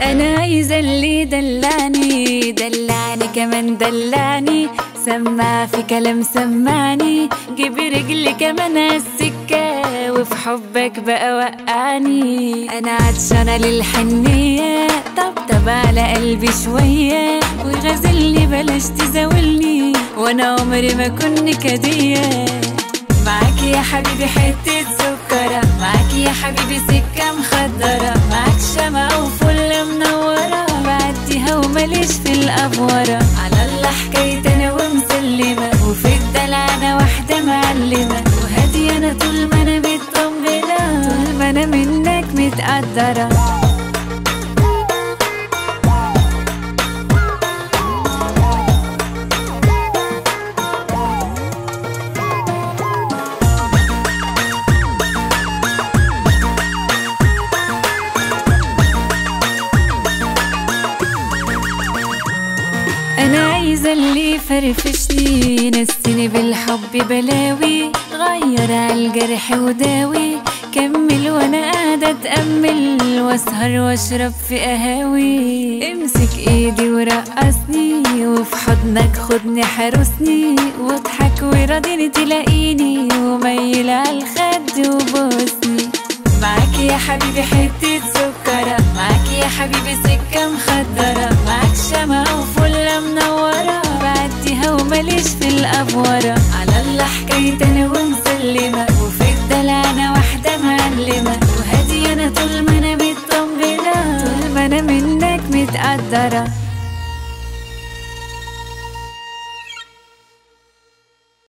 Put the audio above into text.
انا عايزة اللي يدلعني دلعني كمان دلعني، سمع في كلام سمعني، جيب رجلي كمان عالسكة وفي حبك بقى وقعني. انا عطشانة للحنية، طبطب على قلبي شوية وغازلني بلاش تزاولني، وانا عمري ما كن كدية. معاك يا حبيبي حتة سكرة، معاك يا حبيبي سكة مخدرة، معاك شمعة وفل منورة، بعديها وماليش في الأفورة. على الله حكاية أنا ومسلمة، وفي الدلع أنا واحدة معلمة، وهادية أنا طول ما أنا مطمنة، طول ما أنا منك متقدرة. أنا عايزة اللي يفرفشني، نسيني بالحب بلاوي، غير عالجرح وداوي، كمل وانا قاعدة اتأمل واسهر واشرب في قهاوي. امسك ايدي ورقصني، وفي حضنك خدني حرسني، واضحك وراضيني تلاقيني، وميل عالخد وبوسني. معاك يا حبيبي حتة سكرة، معاك يا حبيبي سكة مخدرة، معاك شمعة وفلة منورة، بعديها وماليش في الأفورة. على الله حكاية أنا ومسلمة، وفي الدلع أنا واحدة معلمة، وهادية أنا طول ما أنا مطمنة، طول ما أنا منك متقدرة.